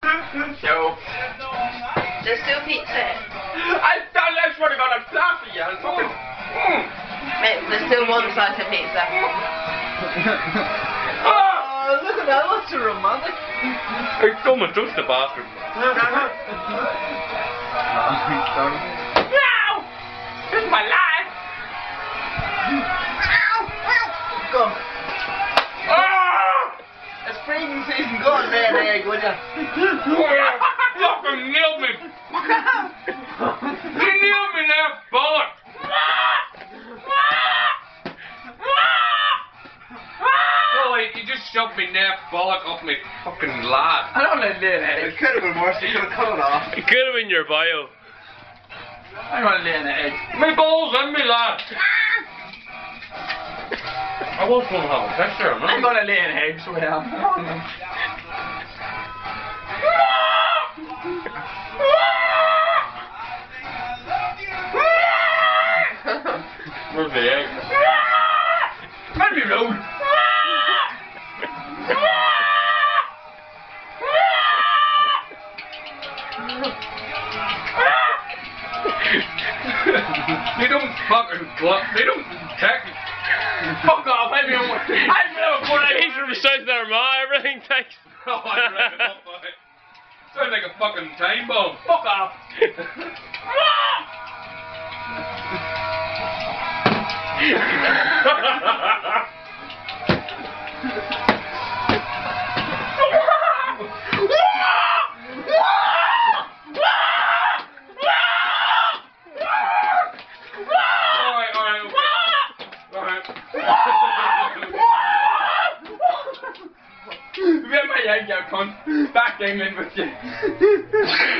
So, there's still pizza. I swear to God, I'm laughing, yeah. It's fucking. Mate, there's still one slice of pizza. Oh, look at that, that's so romantic. It's so much just the bastard. No! This is my life! Go. Oh! It's freezing season, go on, lay an egg, will ya? Fucking nailed me! You nailed me there, bollock! Holy, you just shoved me there, bollock off me fucking lad. I don't want to lay an egg. It could have been worse, you could have cut it off. It could have been your bio. I want to lay an egg. Me balls and me lad! I was going to have a picture, man. I'm going to lay an egg, so I am. Where's the egg? Let me know. They don't fucking cluck. They don't check. Fuck off. I'm never going to. He's from South Armagh, everything takes. Oh, I read it up, boy. Sounds like a fucking time bomb. Fuck off. Get my egg out, cunt. Back to England with you.